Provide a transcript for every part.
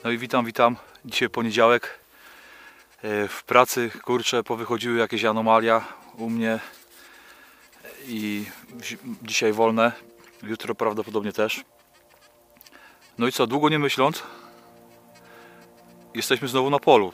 No i witam. Dzisiaj poniedziałek. W pracy, kurczę, powychodziły jakieś anomalia u mnie i dzisiaj wolne, jutro prawdopodobnie też. No i co, długo nie myśląc, jesteśmy znowu na polu.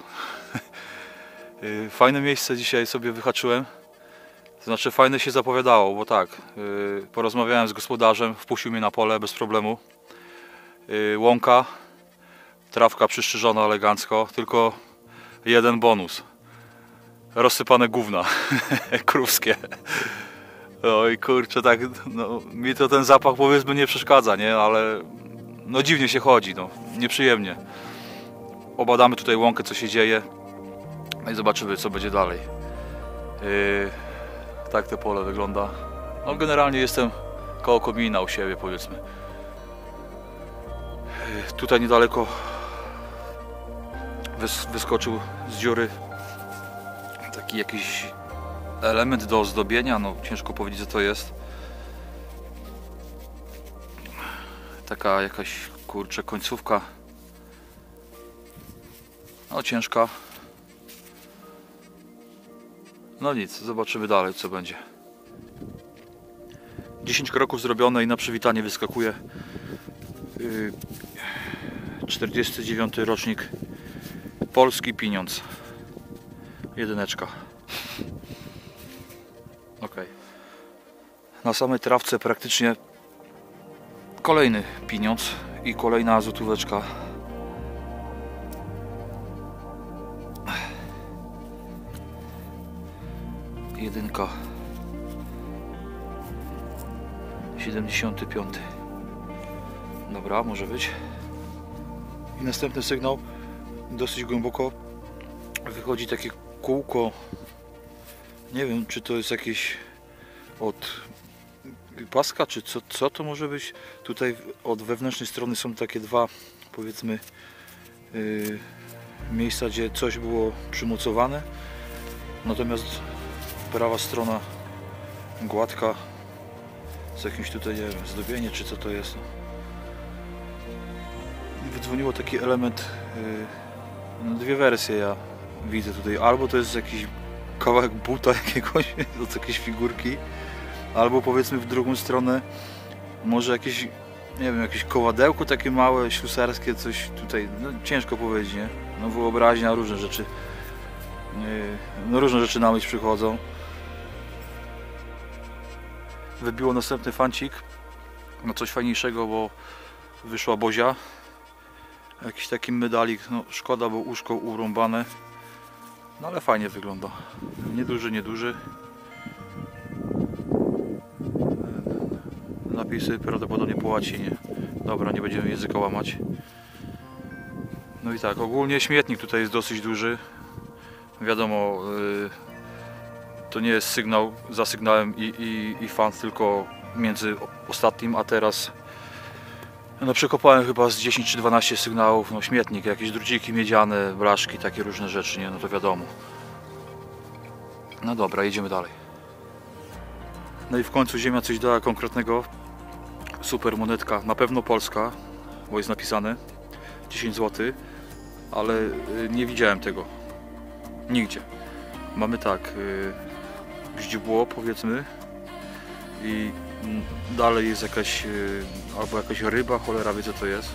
Fajne miejsce dzisiaj sobie wyhaczyłem. To znaczy fajne się zapowiadało, bo tak, porozmawiałem z gospodarzem, wpuścił mnie na pole bez problemu. Łąka, trawka przystrzyżona elegancko, tylko jeden bonus. Rozsypane gówna krówskie. No i kurczę, tak, no, mi to ten zapach, powiedzmy, nie przeszkadza, nie? Ale no dziwnie się chodzi, no, nieprzyjemnie. Obadamy tutaj łąkę, co się dzieje. No i zobaczymy, co będzie dalej. Tak to pole wygląda. No generalnie jestem koło komina u siebie, powiedzmy. Tutaj niedaleko wyskoczył z dziury taki jakiś element do ozdobienia, no ciężko powiedzieć, co to jest. Taka jakaś, kurczę, końcówka, no ciężka. No nic, zobaczymy dalej, co będzie. 10 kroków zrobione i na przywitanie wyskakuje 49. rocznik, polski pieniądz, jedyneczka. Ok. Na samej trawce praktycznie kolejny pieniądz i kolejna złotóweczka. Jedynka. 75. Dobra, może być. I następny sygnał. Dosyć głęboko wychodzi takie kółko. Nie wiem, czy to jest jakieś od paska, czy co to może być. Tutaj od wewnętrznej strony są takie dwa, powiedzmy, miejsca, gdzie coś było przymocowane. Natomiast prawa strona gładka, z jakimś tutaj, nie wiem, zdobienie, czy co to jest. Wydzwoniło taki element, dwie wersje ja widzę tutaj. Albo to jest jakiś kawałek buta jakiegoś, od jakiejś figurki, albo powiedzmy w drugą stronę może jakieś, nie wiem, jakieś koładełko takie małe, ślusarskie, coś tutaj, no ciężko powiedzieć, nie? No wyobraźnia, różne rzeczy, no różne rzeczy na myśl przychodzą. Wybiło następny fancik, no coś fajniejszego, bo wyszła bozia, jakiś taki medalik, no szkoda, bo uszko urąbane, no ale fajnie wygląda, nieduży. Napisy prawdopodobnie po łacinie. Dobra, nie będziemy języka łamać. No i tak, ogólnie śmietnik tutaj jest dosyć duży. Wiadomo, to nie jest sygnał za sygnałem i fan, tylko między ostatnim a teraz. No przekopałem chyba z 10 czy 12 sygnałów. No śmietnik, jakieś druciki miedziane, blaszki, takie różne rzeczy, nie? No to wiadomo. No dobra, jedziemy dalej. No i w końcu ziemia coś dała konkretnego. Super monetka, na pewno polska, bo jest napisane 10 zł, ale nie widziałem tego nigdzie. Mamy tak, źdźbło, powiedzmy, i dalej jest jakaś albo jakaś ryba, cholera wie, co to jest.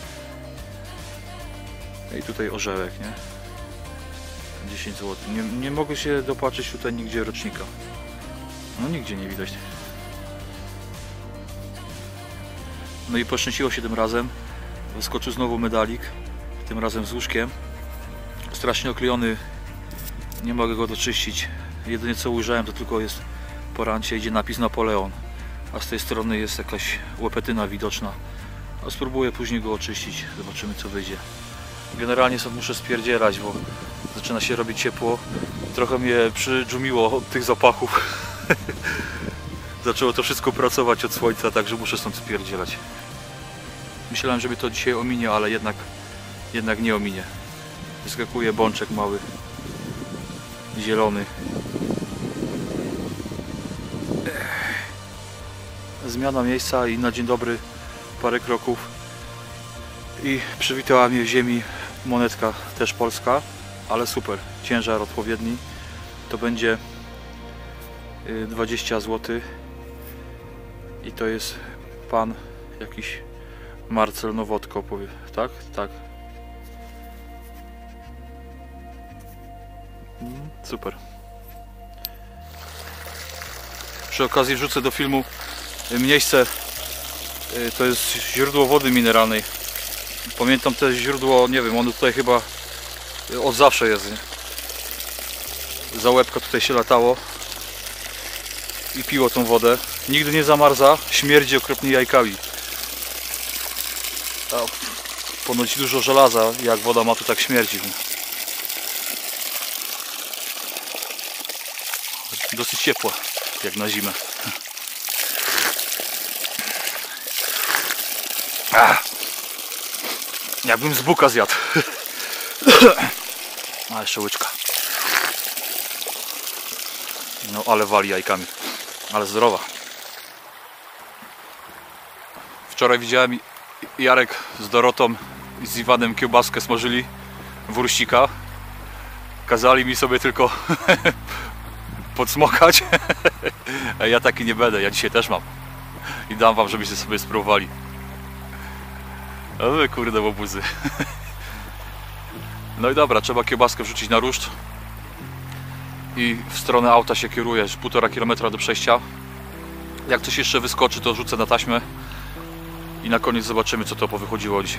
I tutaj orzełek, nie? 10 zł. Nie mogę się dopatrzeć tutaj nigdzie rocznika. No nigdzie nie widać. No i poszczęściło się tym razem. Wyskoczył znowu medalik, tym razem z łóżkiem. Strasznie oklejony, nie mogę go doczyścić. Jedynie co ujrzałem, to tylko jest po rancie, idzie napis Napoleon, a z tej strony jest jakaś łepetyna widoczna. No, spróbuję później go oczyścić, zobaczymy, co wyjdzie. Generalnie stąd muszę spierdzielać, bo zaczyna się robić ciepło. Trochę mnie przydżumiło od tych zapachów. Zaczęło to wszystko pracować od słońca, także muszę stąd spierdzielać. Myślałem, że mnie to dzisiaj ominie, ale jednak nie ominie. Wyskakuje bączek mały, zielony. Zmiana miejsca i na dzień dobry parę kroków I przywitała mnie w ziemi monetka też polska, ale super, ciężar odpowiedni. To będzie 20 zł i to jest pan jakiś Marcel Nowotko, powie, tak? Tak. Super. Przy okazji wrzucę do filmu miejsce, to jest źródło wody mineralnej. Pamiętam to źródło, nie wiem, ono tutaj chyba od zawsze jest, nie? Za łebka tutaj się latało i piło tą wodę. Nigdy nie zamarza, śmierdzi okropnie jajkami. A ponoć dużo żelaza, jak woda ma, to tak śmierdzi. Dosyć ciepła, jak na zimę. Jakbym z buka zjadł. A jeszcze łyczka. No ale wali jajkami. Ale zdrowa. Wczoraj widziałem, Jarek z Dorotą i z Iwanem kiełbaskę smażyli, wurścika. Kazali mi sobie tylko podsmokać. A ja taki nie będę, ja dzisiaj też mam. I dam wam, żebyście sobie spróbowali. O wy kurde łobuzy. No i dobra, trzeba kiełbaskę wrzucić na ruszt. I w stronę auta się kieruję, 1,5 km do przejścia. Jak coś jeszcze wyskoczy, to rzucę na taśmę. I na koniec zobaczymy, co to powychodziło dzisiaj.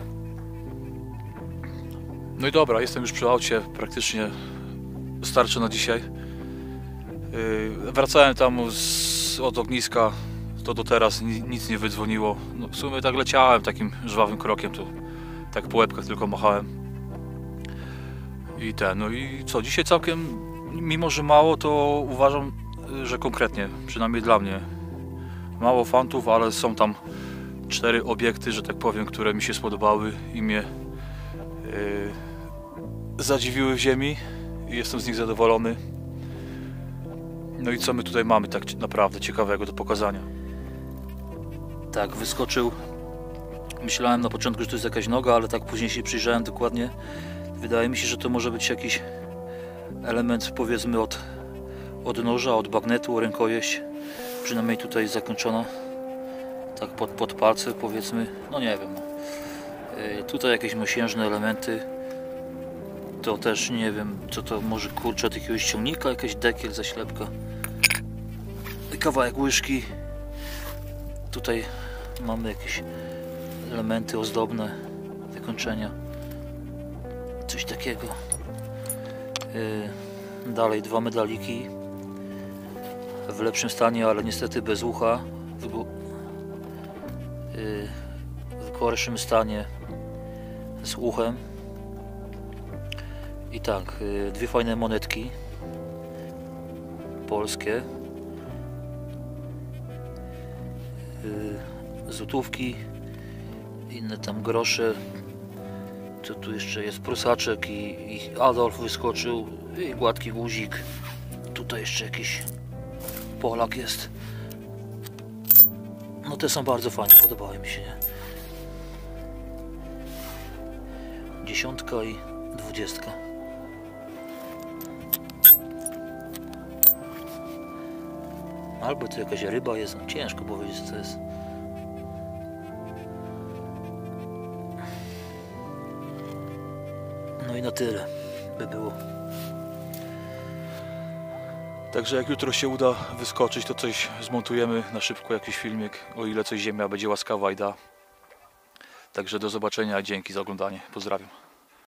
No i dobra, jestem już przy aucie, praktycznie starczy na dzisiaj. Wracałem tam od ogniska, to do teraz nic nie wydzwoniło. No, w sumie tak leciałem takim żwawym krokiem, to tak po łebkach tylko machałem. No i co, dzisiaj całkiem, mimo że mało, to uważam, że konkretnie, przynajmniej dla mnie. Mało fantów, ale są tam 4 obiekty, że tak powiem, które mi się spodobały i mnie zadziwiły w ziemi i jestem z nich zadowolony. No i co my tutaj mamy tak naprawdę ciekawego do pokazania? Tak, wyskoczył. Myślałem na początku, że to jest jakaś noga, ale tak później się przyjrzałem dokładnie. Wydaje mi się, że to może być jakiś element, powiedzmy, od noża, od bagnetu, rękojeść. Przynajmniej tutaj zakończona. Tak pod palce, powiedzmy. No nie wiem. Tutaj jakieś mosiężne elementy. To też nie wiem, co to może, kurczę, od jakiegoś ciągnika, jakaś dekiel, zaślepka. Kawałek łyżki. Tutaj mamy jakieś elementy ozdobne, wykończenia. Coś takiego. Dalej 2 medaliki. W lepszym stanie, ale niestety bez ucha. W gorszym stanie z uchem. I tak, 2 fajne monetki polskie, złotówki, inne tam grosze. Co tu jeszcze jest? Prusaczek i Adolf wyskoczył i gładki guzik. Tutaj jeszcze jakiś Polak jest. No te są bardzo fajne, podobały mi się, nie? 10 i 20. Albo to jakaś ryba jest, no ciężko powiedzieć, co to jest. No i na tyle by było. Także jak jutro się uda wyskoczyć, to coś zmontujemy na szybko, jakiś filmik, o ile coś ziemia będzie łaskawa i da. Także do zobaczenia, dzięki za oglądanie, pozdrawiam.